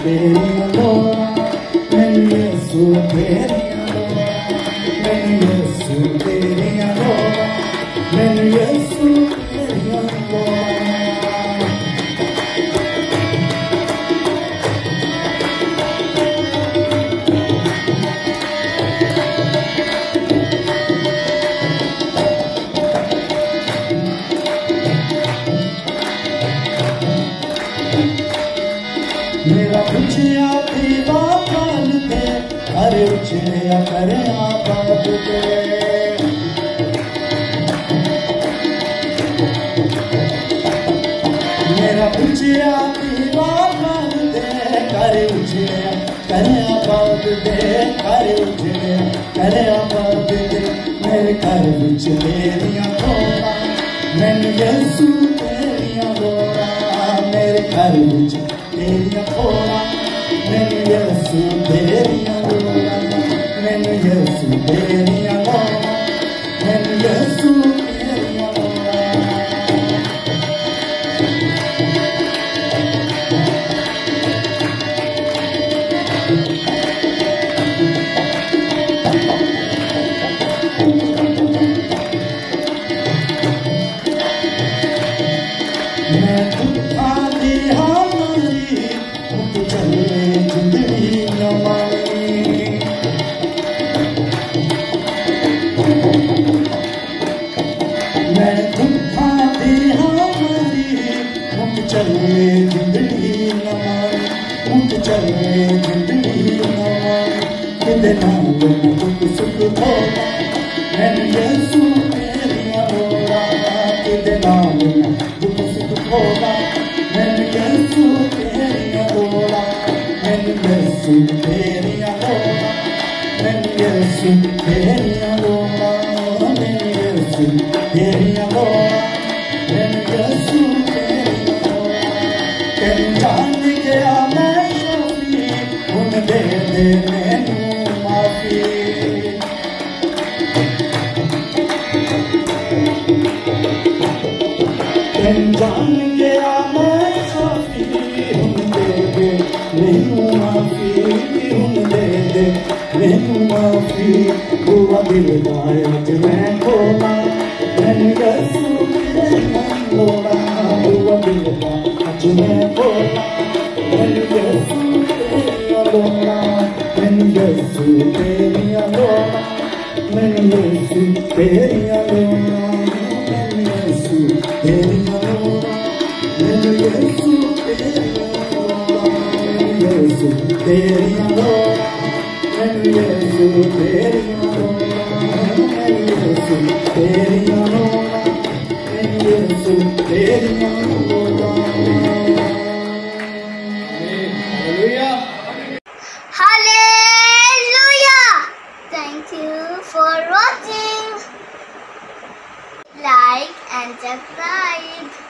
तेरियां लोड़ा मैनू यसू तेरियां लोड़ा मैनू यसू तेरियां लोड़ा मैनू यसू तेरियां लोड़ा मेरा पूछिया दीवा पाल दे अरे उछलिया करे आबाद दे मेरा पूछिया दीवा पाल दे करे उछलिया करे आबाद दे करे उछलिया करे आबाद दे मेरे घर विच तेरियां लोड़ा मैनू यसू तेरियां लोड़ा मेरे घर विच तेरियां लोड़ा मैनू यसू तेरियां लोड़ा मैनू यसू तेरियां लोड़ा मैनू यसू तेरियां लोड़ा मैं दुखा दी हमारी मुझ चले जिंदगी नवाई मैं दुखा दी हमारी मुझ चले जिंदगी नवाई मुझ चले जिंदगी नवाई किदे नाल दुख सुख होगा मैनू यसू तेरियां लोड़ा किदे नाल दुख सुख होगा मैनू यसू तेरियां लोड़ा मैनू यसू तेरियां लोड़ा मैनू यसू तेरियां लोड़ा मैनू यसू तेरियां लोड़ा मैनू यसू तेरियां लोड़ा तेनू जान गया मैं शोफी हुण दे दे मैनू माफी जान गया मैं साफी हुण दे दे मैनू माफी हुण दे दे मैनू माफी हुआ दिल दा अज मैं खोला मैनू यसू तेरियां लोड़ा हुआ दिल दा अज मैं खोला मैनू यसू तेरियां लोड़ा मैनू यसू तेरियां लोड़ा मैनू यसू तेरियां लोड़ा मैनू यसू तेरियां लोड़ा मैनू यसू तेरियां लोड़ा मैनू यसू तेरियां लोड़ा मैनू यसू तेरियां लोड़ा मैनू यसू तेरियां लोड़ा मैनू यसू तेरियां लोड़ा Hallelujah! Thank you for watching. Like and subscribe.